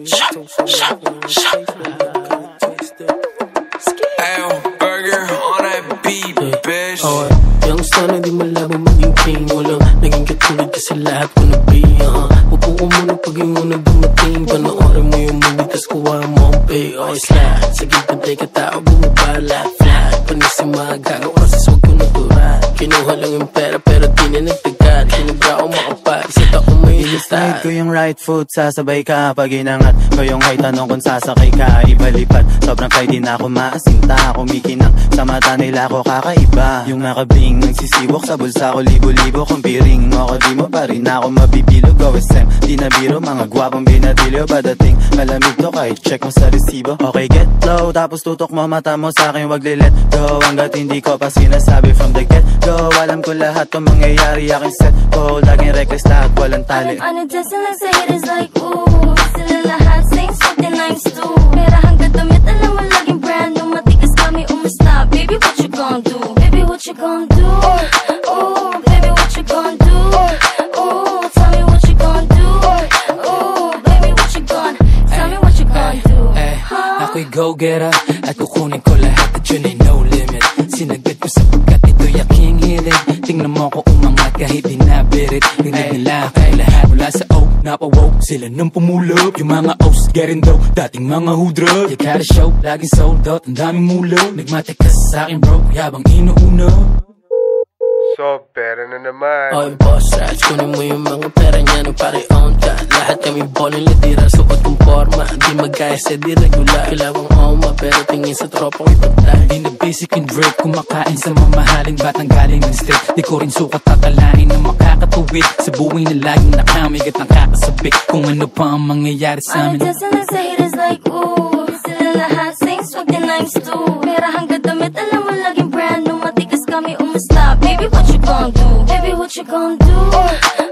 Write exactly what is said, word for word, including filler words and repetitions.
Shop, shop, shop. Ayo, burger on that beat, bitch. Oh, yung sana di malabo maging king. Walang naging katulad kasi lahat ko na-be. uh, Upo ko muna pag yung una dumating. Panoorin mo yung movie tas kuha mo ang pay. Oh, slide sa gitna tayo katao bumabala. Flat, panis yung mga gago kasi swag ko natural. Kinuha lang yung pera pero di na nagtagad. Kinubra ko makapag sa taong may Slide ko yung right foot, sasabay ka. Pag inangat ko yung high, tanong kung sasakay ka. Ibalipat, sobrang fly din ako maasinta. Kumikinang sa mata nila ko kakaiba. Yung nakabling, nagsisiwok sa bulsa ko. Libo-libo kung piring mo ako, di mo pa rin ako mabibilog. O S M, di na biro, mga gwapong binatilyo. Padating, malamig to kahit check mo sa resibo. Okay, get low, tapos tutok mo mata mo sa'kin, wag li let go. Hanggat hindi ko pa sinasabi from the get go. Alam ko lahat kung mangyayari, aking set ko. Laging reckless lahat, walang tali. Ano dancing like sa haters like ooh. Sila lahat same swag din nice too. Pera hanggang damit, alam mo laging brand new. Matikas kami umasta. Baby, what you gon' do? Baby, what you gon' do? Ooh, baby, what you gon' do? Ooh, tell me what you gon' do? Ooh, baby, what you gon' tell me what you gon' do? Huh? Ako'y go-getter at kukunin ko lahat at yun ay no limit. Sinagad ko sapagkat ito'y aking hilig. Tingnan mo ko umangat kahit di nabirit. Rinig nila kay lahat mula sa O napawoke sila nang pumulog. Yung mga O's gerin daw dating mga hudrog. You gotta show, laging sold out, ang daming mulog. Nagmatikas sa'kin bro, yabang inuuno. So, pera na naman. Oy boss rats, kunin mo yung mga pera niya no pare on ka. Lahat kami boling litira, suot kong forma. Di magkaya sa di regular. Kilawang oma pero tingin sa tropa ko'y pantay. Di na basic and break, kumakain sa mamahaling batang galing ng street. Di ko rin sukat akalain na makakatuwid sa buhay na laging nakamigat ng kakasabik. Kung ano pa ang mangyayari sa amin. Ano dancing like sa haters like ooh. Sila lahat same swag din nice too. Pera hanggang damit, alam mo laging brand new. Matikas kami umasta. Baby, what you gon' do? Baby, what you gon' do?